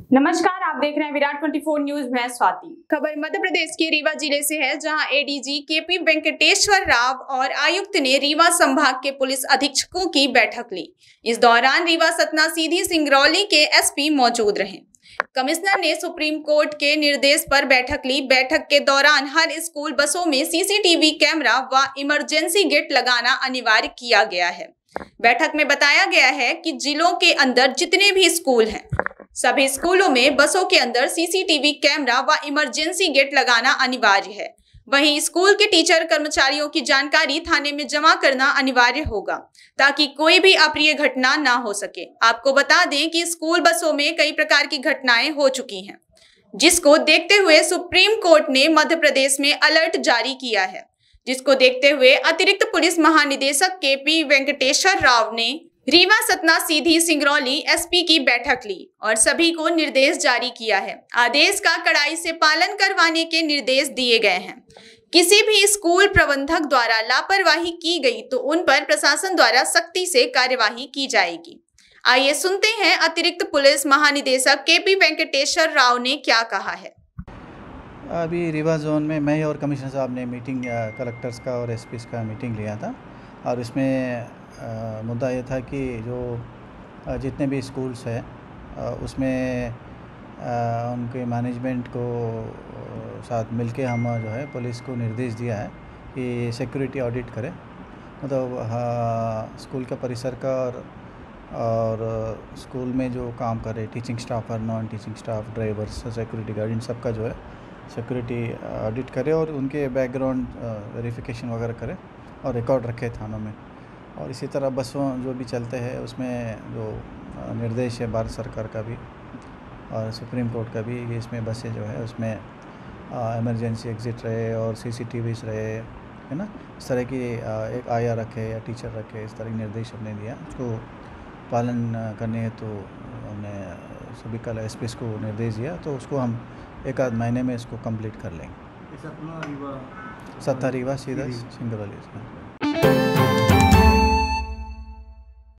नमस्कार, आप देख रहे हैं विराट 24 न्यूज। मैं स्वाति। खबर मध्य प्रदेश के रीवा जिले से है, जहां एडीजी केपी वेंकटेश्वर राव और आयुक्त ने रीवा संभाग के पुलिस अधीक्षकों की बैठक ली। इस दौरान रीवा सतना सीधी सिंगरौली के एसपी मौजूद रहे। कमिश्नर ने सुप्रीम कोर्ट के निर्देश पर बैठक ली। बैठक के दौरान हर स्कूल बसों में सीसीटीवी कैमरा व इमरजेंसी गेट लगाना अनिवार्य किया गया है। बैठक में बताया गया है कि जिलों के अंदर जितने भी स्कूल हैं, सभी स्कूलों में बसों के अंदर सीसीटीवी कैमरा व इमरजेंसी गेट लगाना अनिवार्य है। वहीं स्कूल के टीचर कर्मचारियों की जानकारी थाने में जमा करना अनिवार्य होगा, ताकि कोई भी अप्रिय घटना ना हो सके। आपको बता दें कि स्कूल बसों में कई प्रकार की घटनाएं हो चुकी हैं, जिसको देखते हुए सुप्रीम कोर्ट ने मध्य प्रदेश में अलर्ट जारी किया है। जिसको देखते हुए अतिरिक्त पुलिस महानिदेशक केपी वेंकटेश्वर राव ने रीवा सतना सीधी सिंगरौली एसपी की बैठक ली और सभी को निर्देश जारी किया है। आदेश का कड़ाई से पालन करवाने के निर्देश दिए गए हैं। किसी भी स्कूल प्रबंधक द्वारा लापरवाही की गई तो उन पर प्रशासन द्वारा सख्ती से कार्यवाही की जाएगी। आइए सुनते हैं अतिरिक्त पुलिस महानिदेशक केपी वेंकटेश्वर राव ने क्या कहा है। अभी रीवा जोन में मैं और कमिश्नर साहब ने मीटिंग कलेक्टर्स का और एसपीस का मीटिंग लिया था, और इसमें मुद्दा ये था कि जो जितने भी स्कूल्स हैं उसमें उनके मैनेजमेंट को साथ मिलके हम जो है पुलिस को निर्देश दिया है कि सिक्योरिटी ऑडिट करें, मतलब स्कूल का परिसर का और स्कूल में जो काम करे टीचिंग स्टाफ और non teaching staff, drivers, security guard, इन सब का जो है सिक्योरिटी ऑडिट करे और उनके बैकग्राउंड वेरिफिकेशन वगैरह करे और रिकॉर्ड रखे थानों में। और इसी तरह बसों जो भी चलते हैं उसमें जो निर्देश है भारत सरकार का भी और सुप्रीम कोर्ट का भी, इसमें बसें जो है उसमें इमरजेंसी एग्ज़िट रहे और सीसीटीवीज़ रहे, है ना, इस तरह की एक आया रखे या टीचर रखे, इस तरह के निर्देश हमने दिया। उसको पालन करने हेतु हमने सभी कल एसपीस को निर्देश दिया, तो उसको हम एक आध महीने में इसको कंप्लीट कर लेंगे। सतना रीवा सतना रीवा सीधा सिंगरौली।